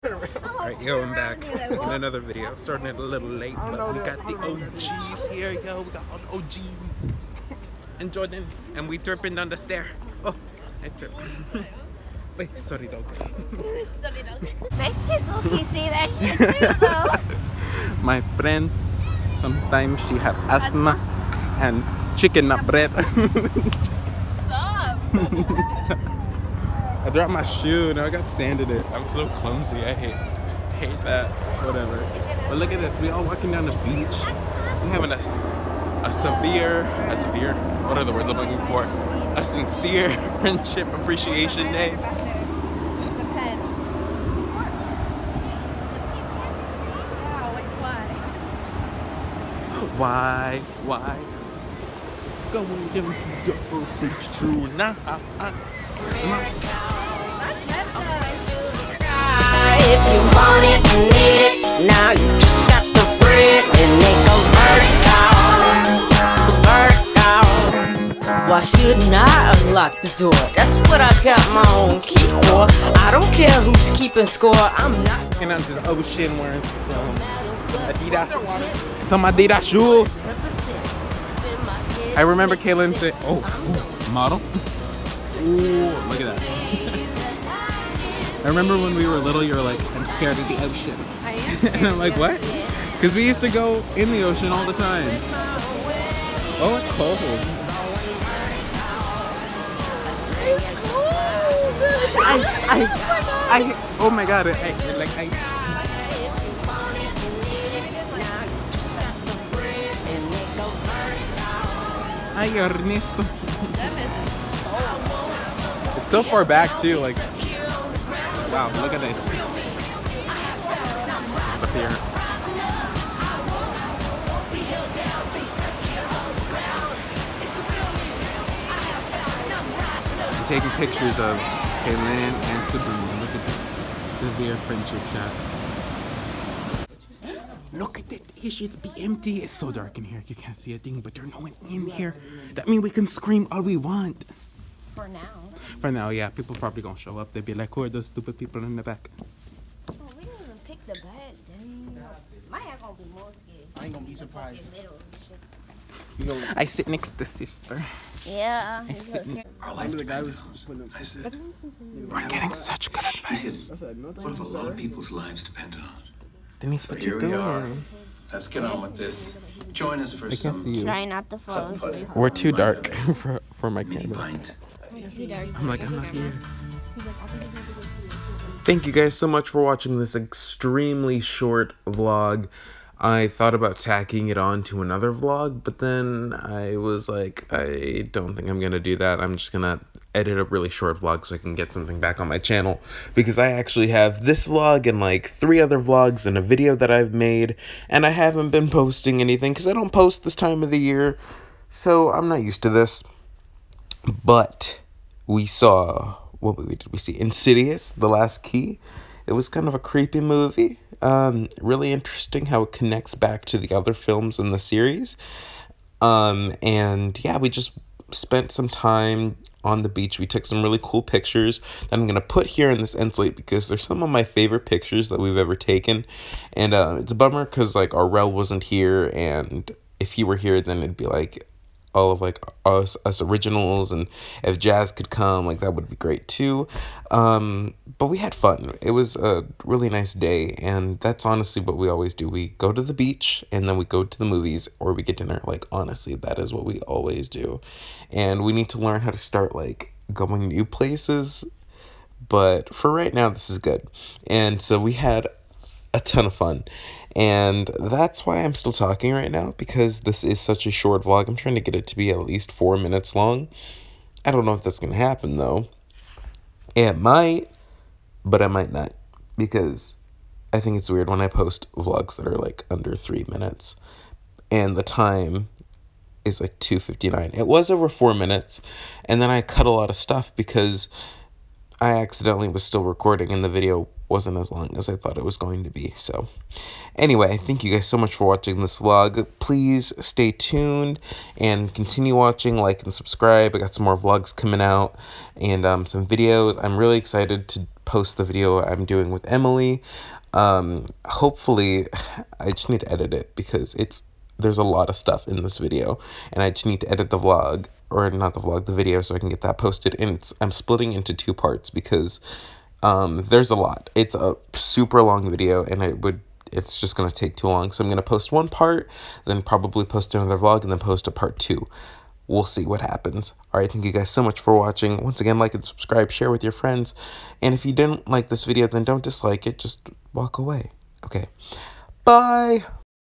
Alright, yo, I'm back in another video. Starting it a little late, but we got the OGs here, yo. We got all the OGs. And Jordan, and we tripping down the stair. Oh, I tripped. Wait, sorry, dog. Sorry, dog. Next kids will see that shit too, though. My friend, sometimes she have asthma and chicken nut bread. Stop. I dropped my shoe, now I got sand in it. I'm so clumsy, I hate that. Whatever. But look at this, we all walking down the beach. We're having a severe, what are the words I'm looking for? A sincere friendship appreciation day. Why? Going down to the beach tonight. If you want it and need it, now you just got the bread and it goes vertical. Why shouldn't I unlock the door? That's what I got my own key for. I don't care who's keeping score. I'm not Getting out to the ocean wearing some Adidas shoes. I remember Kaylin said, oh, model? Ooh, look at that. I remember when we were little, you were like, I'm scared of the ocean. I am scared. And I'm like, what? Because we used to go in the ocean all the time. Oh, it's cold. Oh my god, Ay, Ernesto. It's so far back too, like, wow, look at this. Up here. I'm taking pictures of Kaylin and Sabrina. Look at this severe friendship shot. Look at it. It should be empty. It's so dark in here. You can't see a thing, but there's no one in here. That means we can scream all we want. For now. For now, yeah. People probably gonna show up. They'd be like, who are those stupid people in the back? Oh, we didn't even pick the bag, dang. My hair gonna be more scared. I ain't gonna be surprised. I sit next to sister. Yeah. Our life depends on it. I said, We're getting such good advice. what if a lot of people's lives depended on it? Denise, So what here you we are. doing? Let's get on with this. Join us for I can't some see you. Try not to fall asleep. We're too dark for my mini camera. pint. Too dark. I'm like, I'm not here. Thank you guys so much for watching this extremely short vlog. I thought about tacking it on to another vlog, but then I was like, I don't think I'm gonna do that. I'm just gonna edit a really short vlog so I can get something back on my channel, because I actually have this vlog and like 3 other vlogs and a video that I've made, and I haven't been posting anything because I don't post this time of the year, so I'm not used to this. But we saw, what movie did we see? Insidious, The Last Key. It was kind of a creepy movie. Really interesting how it connects back to the other films in the series. And yeah, we just spent some time on the beach. We took some really cool pictures that I'm going to put here in this end slate because they're some of my favorite pictures that we've ever taken. And it's a bummer because like our Rel wasn't here, and if he were here, then it'd be like all of like us originals, and if Jazz could come, like that would be great too. But we had fun. It was a really nice day, and that's honestly what we always do. We go to the beach and then we go to the movies or we get dinner. Like honestly, that is what we always do. And we need to learn how to start like going new places, but for right now this is good. And so we had a ton of fun, and that's why I'm still talking right now, because this is such a short vlog. I'm trying to get it to be at least 4 minutes long. I don't know if that's gonna happen though. It might, but I might not, because I think it's weird when I post vlogs that are like under 3 minutes and the time is like 2:59. It was over 4 minutes, and then I cut a lot of stuff because I accidentally was still recording and the video wasn't as long as I thought it was going to be. So anyway, thank you guys so much for watching this vlog. Please stay tuned and continue watching, like and subscribe. I got some more vlogs coming out and some videos. I'm really excited to post the video I'm doing with Emily. Hopefully, I just need to edit it because there's a lot of stuff in this video, and I just need to edit the vlog, or not the vlog, the video, so I can get that posted. And I'm splitting into 2 parts because there's a lot. It's a super long video, and it's just gonna take too long. So I'm gonna post 1 part, then probably post another vlog, and then post a part 2. We'll see what happens. Alright, thank you guys so much for watching. Once again, like and subscribe, share with your friends. And if you didn't like this video, then don't dislike it. Just walk away. Okay. Bye!